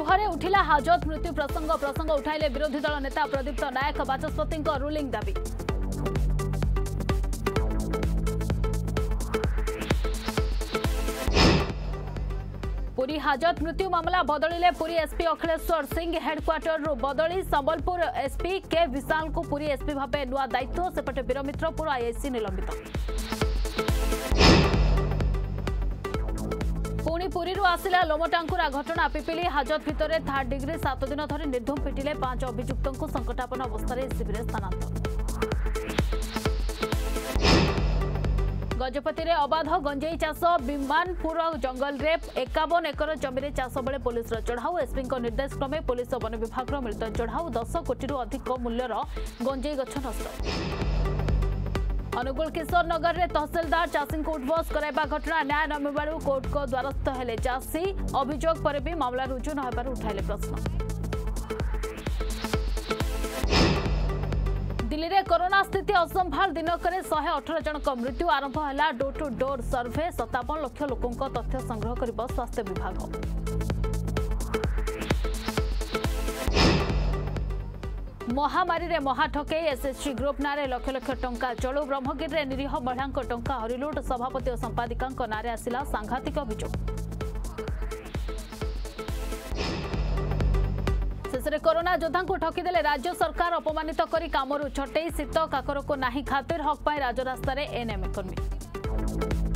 गृह उठिला हाजत मृत्यु प्रसंग उठाइले विरोधी दल नेता प्रदीप्त नायक बाचस्पति रूलिंग दाबी। पुरी हाजत मृत्यु मामला बदलिले पुरी एसपी अखिलेश्वर सिंह हेडक्वार्टर बदली संबलपुर एसपी के विशाल को पुरी एसपी भावे नुआ दायित्व सेपटे वीरमित्रपुर आईआईसी निलंबित। पुणी पुरी आसिला लोमटांकुरा घटना पिपिली हाजत भितर 3rd डिग्री 7 दिन धरी निर्धूम पिटिले 5 अभियुक्तों को संकटापन्न अवस्था शिविर स्थानांतर। गजपति रे अबाध गंजेई चाष विमानपुर जंगल रे 51 एकर जमी चाष बेले पुलिस चढ़ाऊ एसपी निर्देश क्रमे पुलिस वन विभाग मिलित चढ़ाऊ 10 कोटी अधिक मूल्यर गंजेई गछ नष्ट। अनुगुल किशोर नगर रे तहसीलदार चाषी को उठबस कराइबा घटना न्याय न मिलू कोर्ट को द्वारस्थ हेले चाषी अभियोग पर भी मामला रुजु न होबार उठाइले प्रश्न। दिल्ली रे कोरोना स्थिति असंभाल दिनक 118 जनक मृत्यु आरंभ है door to door survey 57 lakh लोकों तथ्य संग्रह कर स्वास्थ्य विभाग। महामारी रे महाठकई एसएससी ग्रुप नारे लक्ष लक्ष टंका चलू ब्रह्मगिरी रे निरीह महिला टंका हरिलुट सभापति और संपादिका नारे आसिला सांघातिक अभियोग। शेष कोरोना योद्धा को ठकीदेले राज्य सरकार अपमानित करी कामरू छटई शीत काकर को नाही खातिर हक पाई राजरास्तार एएनएम कर्मी।